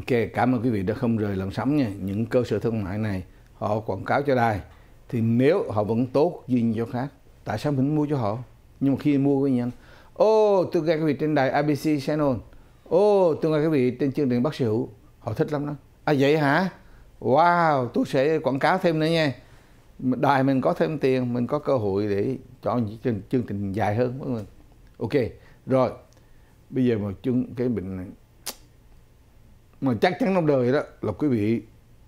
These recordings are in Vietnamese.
cảm ơn quý vị đã không rời làn sóng nha. Những cơ sở thương mại này họ quảng cáo cho đài, thì nếu họ vẫn tốt duyên cho khác, tại sao mình mua cho họ? Nhưng mà khi mua với nhân, tôi nghe quý vị trên đài ABC Channel, tôi nghe quý vị trên chương trình Bác Sĩ Hữu, họ thích lắm đó. Vậy hả? Wow, tôi sẽ quảng cáo thêm nữa nha. Đài mình có thêm tiền, mình có cơ hội để cho những chương trình dài hơn, đúng không? Ok, rồi bây giờ mà cái bệnh này mà chắc chắn trong đời đó là quý vị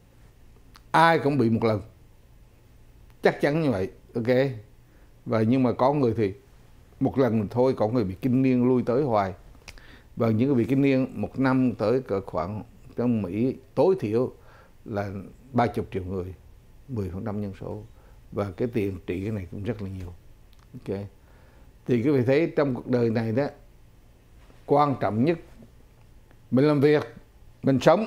ai cũng bị một lần, chắc chắn như vậy. Ok, và nhưng mà có người thì một lần thôi, có người bị kinh niên lui tới hoài. Và những người bị kinh niên một năm tới cỡ khoảng, trong Mỹ tối thiểu là 30 triệu người, 10% dân số, và cái tiền trị cái này cũng rất là nhiều. Ok, thì quý vị thấy trong cuộc đời này đó, quan trọng nhất mình làm việc, mình sống,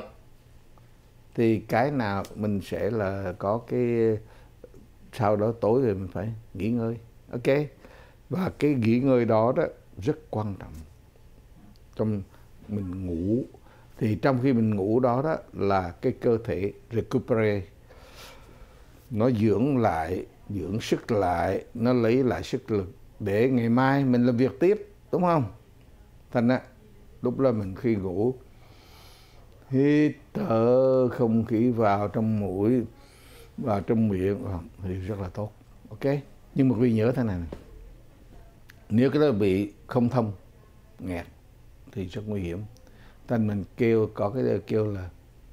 thì cái nào mình sẽ là có cái, sau đó tối rồi mình phải nghỉ ngơi. Ok, và cái nghỉ ngơi đó đó rất quan trọng. Trong mình ngủ, thì trong khi mình ngủ đó đó là cái cơ thể recuperate, nó dưỡng lại, dưỡng sức lại, nó lấy lại sức lực để ngày mai mình làm việc tiếp, đúng không? Thành ra lúc đó mình khi ngủ, hít thở không khí vào trong mũi, vào trong miệng thì rất là tốt. Ok, nhưng mà quý nhớ thế này, nếu cái đó bị không thông, nghẹt thì rất nguy hiểm. Thành mình có cái kêu là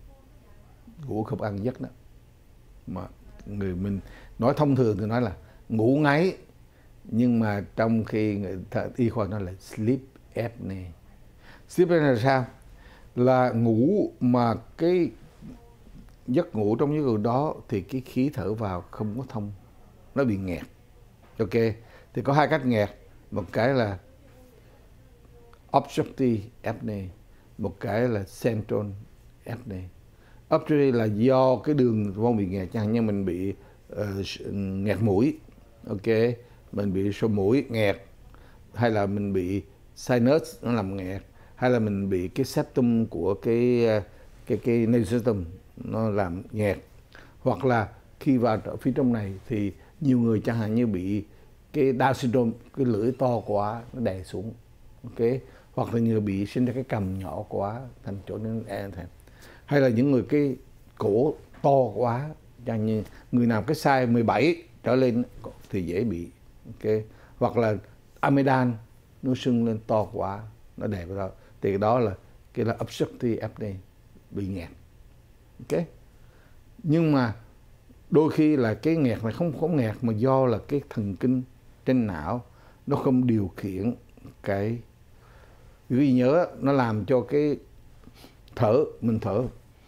ngủ không ăn giấc đó, mà người mình nói thông thường thì nói là ngủ ngáy, nhưng mà trong khi y khoa nói là sleep apnea. Sleep apnea là sao? Là ngủ mà cái giấc ngủ, trong giấc ngủ đó thì cái khí thở vào không có thông, nó bị nghẹt. Ok, thì có hai cách nghẹt, một cái là obstructive apnea, một cái là central apnea. Obstructive là do cái đường voang bị nghẹt, chẳng hạn như mình bị nghẹt mũi, ok, mình bị sổ mũi nghẹt, hay là mình bị sinus nó làm nghẹt, hay là mình bị cái septum của cái nasal septum nó làm nghẹt, hoặc là khi vào phía trong này thì nhiều người chẳng hạn như bị cái Down syndrome, cái lưỡi to quá nó đè xuống, ok, hoặc là người bị sinh ra cái cằm nhỏ quá thành chỗ nên hay là những người cái cổ to quá, chẳng như người nào cái size 17 trở lên thì dễ bị, ok, hoặc là amidan nó sưng lên to quá nó đè vào đó, thì đó là cái là obstructive apnea, bị nghẹt. Ok, nhưng mà đôi khi là cái nghẹt này không có nghẹt mà do là cái thần kinh trên não nó không điều khiển cái, vì nhớ nó làm cho cái thở, mình thở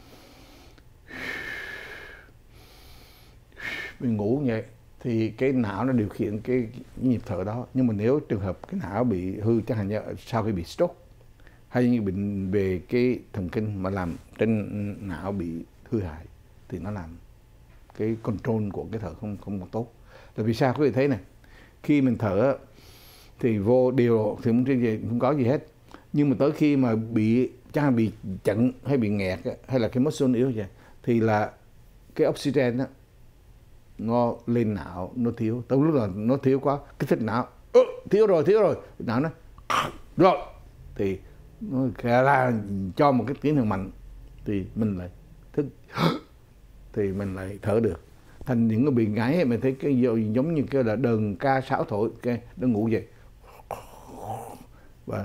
mình ngủ như vậy thì cái não nó điều khiển cái nhịp thở đó. Nhưng mà nếu trường hợp cái não bị hư, chẳng hạn như sau khi bị stroke hay như bệnh về cái thần kinh mà làm trên não bị hư hại, thì nó làm cái control của cái thở không còn tốt. Là vì sao quý vị thấy này, khi mình thở thì vô điều thì không có gì hết, nhưng mà tới khi mà bị chẳng hạn bị chặn hay bị nghẹt hay là cái muscle yếu vậy, thì là cái oxygen đó nó lên não nó thiếu, tới lúc là nó thiếu quá, kích thích não, thiếu rồi não nó rồi thì nó ra cho một cái tiếng hiệu mạnh, thì mình lại thức thì mình lại thở được. Thành những người bị ngáy mình thấy cái giống như cái là đờn ca sáo thổi, cái nó ngủ vậy và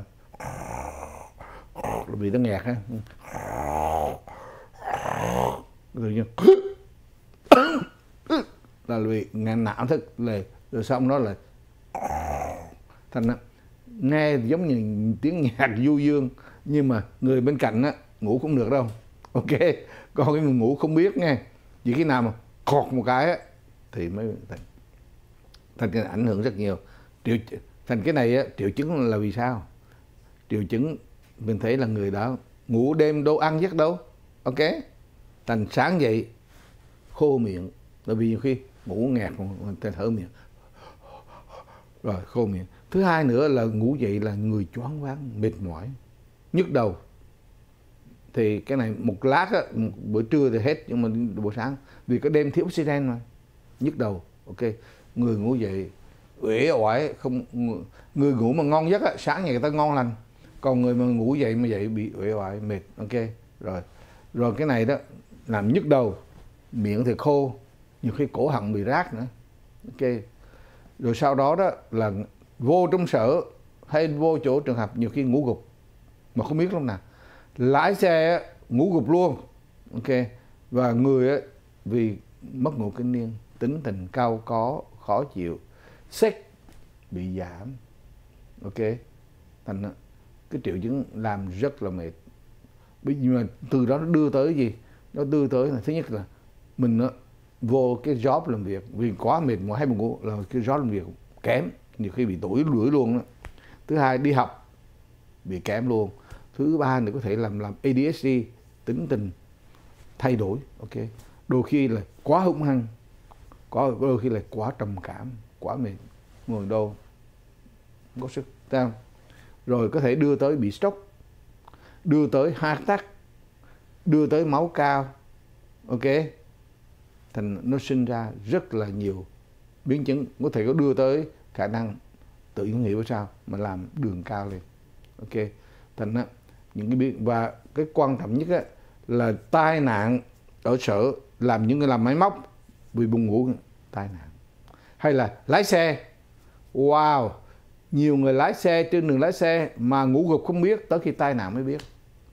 bị nó nghẹt á, rồi như là vì não thức rồi xong đó là thành nghe giống như tiếng nhạc du dương, nhưng mà người bên cạnh á ngủ không được đâu. Ok, còn cái người ngủ không biết nghe, chỉ khi nào mà khọt một cái á thì mới thành cái ảnh hưởng rất nhiều. Thành cái này á, triệu chứng là vì sao? Triệu chứng mình thấy là người đó ngủ đêm đâu ăn giấc đâu, ok, thành sáng dậy khô miệng, bởi vì nhiều khi ngủ nghẹt mình thở miệng rồi khô miệng. Thứ hai nữa là ngủ dậy là người choáng váng, mệt mỏi, nhức đầu, thì cái này một lát á, một bữa trưa thì hết, nhưng mà buổi sáng vì có đêm thiếu oxygen mà nhức đầu. Ok, người ngủ dậy uể oải, không người ngủ mà ngon giấc á, sáng ngày người ta ngon lành, còn người mà ngủ dậy mà dậy bị uể oải mệt. Ok, rồi cái này đó làm nhức đầu, miệng thì khô, nhiều khi cổ họng bị rát nữa. Ok, rồi sau đó đó là vô trong sở hay vô chỗ trường học nhiều khi ngủ gục mà không biết lúc nào. Lái xe ngủ gục luôn. Ok, và người á, vì mất ngủ kinh niên, tính tình cao có, khó chịu, sex bị giảm. Ok, thành cái triệu chứng làm rất là mệt. Bây giờ mà từ đó nó đưa tới gì? Nó đưa tới là thứ nhất là mình vô cái job làm việc vì quá mệt mỏi hay buồn ngủ là cái job làm việc kém, nhiều khi bị tủi lưỡi luôn đó. Thứ hai, đi học bị kém luôn. Thứ ba nữa có thể làm ADHD, tính tình thay đổi. Ok, đôi khi là quá hung hăng, đôi khi là quá trầm cảm, quá mệt, ngồi đâu không có sức, sao? Rồi có thể đưa tới bị stroke, đưa tới heart attack, đưa tới máu cao. Ok, thành nó sinh ra rất là nhiều biến chứng, có thể có đưa tới khả năng tự nhiên hiểu sao mà làm đường cao lên. Ok, thành những cái biến, và cái quan trọng nhất là tai nạn ở sở, làm những người làm máy móc vì buồn ngủ tai nạn, hay là lái xe. Wow, nhiều người lái xe trên đường lái xe mà ngủ gục không biết, tới khi tai nạn mới biết,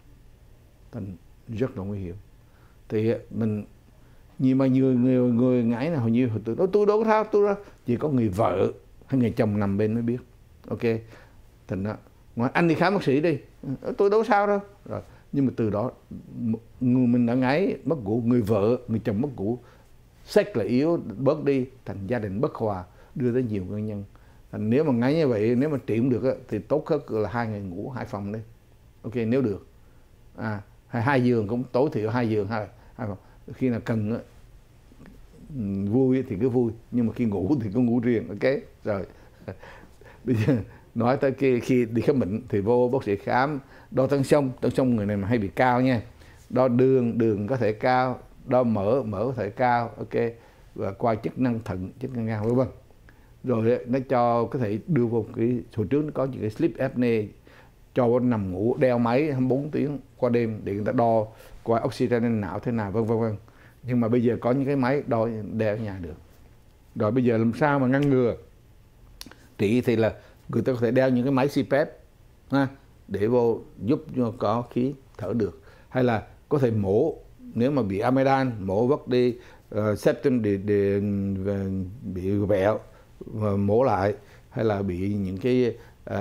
thành rất là nguy hiểm. Thì mình nhưng mà nhiều người ngãi là hầu như tôi đâu có thao, tôi đó chỉ có người vợ hay người chồng nằm bên mới biết. Ok, thành đó ngoài anh đi khám bác sĩ đi, tôi đâu sao đâu. Rồi nhưng mà từ đó người mình đã ngáy mất ngủ, người vợ người chồng mất ngủ, sex là yếu bớt đi, thành gia đình bất hòa, đưa tới nhiều nguyên nhân. Thành nếu mà ngáy như vậy, nếu mà trị cũng được thì tốt hơn là 2 ngày ngủ 2 phòng đi. Ok, nếu được hay 2 giường, cũng tối thiểu 2 giường, hai phòng. Khi nào cần vui thì cứ vui, nhưng mà khi ngủ thì cứ ngủ riêng. Ok, rồi bây giờ nói tới khi đi khám bệnh thì vô bác sĩ khám, đo tăng sông người này mà hay bị cao nha, đo đường có thể cao, đo mỡ có thể cao. Ok, và qua chức năng thận, chức năng gan, vân vân. Rồi nó cho có thể đưa vô cái hồi trước nó có những cái sleep apnea, cho nằm ngủ đeo máy 24 tiếng qua đêm để người ta đo coi oxygen lên não thế nào, vân vân. Nhưng mà bây giờ có những cái máy đo đeo ở nhà được. Rồi bây giờ làm sao mà ngăn ngừa trị thì là người ta có thể đeo những cái máy CPAP để vô giúp cho có khí thở được, hay là có thể mổ, nếu mà bị amidan mổ vất đi septum để bị vẹo và mổ lại, hay là bị những cái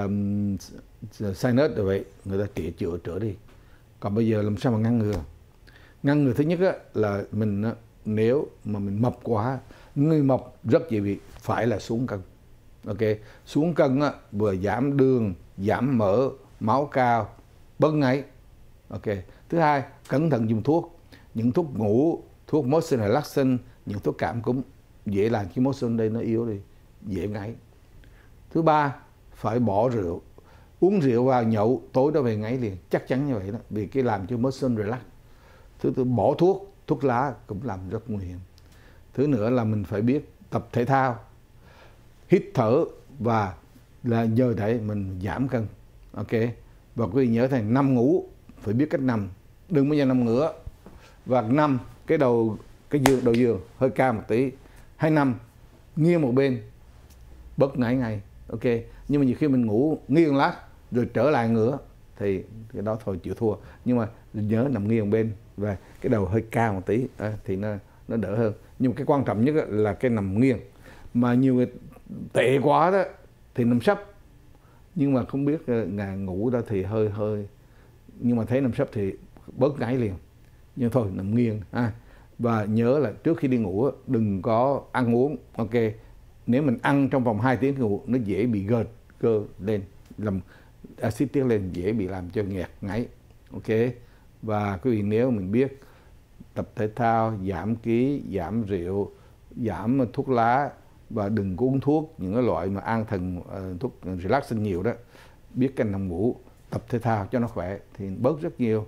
sinus rồi vậy, người ta chữa đi. Còn bây giờ làm sao mà ngăn ngừa thứ nhất là mình nếu mà mình mập quá, người mập rất dễ bị phải là xuống cân. Ok, xuống cân vừa giảm đường, giảm mỡ, máu cao, bớt ngáy. Ok, thứ hai, cẩn thận dùng thuốc, những thuốc ngủ, thuốc motion relaxant, những thuốc cảm cúm dễ làm cái motion đây nó yếu đi, dễ ngáy. Thứ ba, phải bỏ rượu, uống rượu vào nhậu tối đó về ngáy liền, chắc chắn như vậy đó, vì cái làm cho motion relax. Thứ tư, bỏ thuốc lá cũng làm rất nguy hiểm. Thứ nữa là mình phải biết tập thể thao, hít thở, và là nhờ đấy mình giảm cân. Ok, và quý vị nhớ thầy, nằm ngủ phải biết cách nằm, đừng bao giờ nằm ngửa, và nằm cái đầu giường hơi cao một tí, hay nằm nghiêng một bên, bớt ngáy ngay. Ok, nhưng mà nhiều khi mình ngủ nghiêng lát rồi trở lại ngửa thì cái đó thôi chịu thua. Nhưng mà nhớ nằm nghiêng một bên và cái đầu hơi cao một tí thì nó đỡ hơn. Nhưng mà cái quan trọng nhất là cái nằm nghiêng. Mà nhiều người tệ quá đó thì nằm sấp, nhưng mà không biết ngủ đó thì hơi nhưng mà thấy nằm sấp thì bớt ngáy liền. Nhưng thôi nằm nghiêng và nhớ là trước khi đi ngủ đừng có ăn uống. Ok, nếu mình ăn trong vòng 2 tiếng ngủ nó dễ bị gợt cơ lên, làm axit tiết lên, dễ bị làm cho nghẹt ngáy. Ok, và quý vị nếu mình biết tập thể thao, giảm ký, giảm rượu, giảm thuốc lá, và đừng có uống thuốc những cái loại mà an thần, thuốc relaxant nhiều đó, biết cách nằm ngủ, tập thể thao cho nó khỏe thì bớt rất nhiều.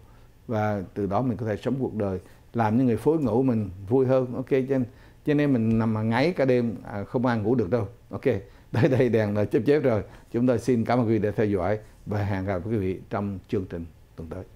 và từ đó mình có thể sống cuộc đời, làm những người phối ngẫu mình vui hơn. Ok, cho nên mình nằm mà ngáy cả đêm không ăn ngủ được đâu. Ok, tới đây đèn là chớp chớp rồi. Chúng tôi xin cảm ơn quý vị đã theo dõi và hẹn gặp quý vị trong chương trình tuần tới.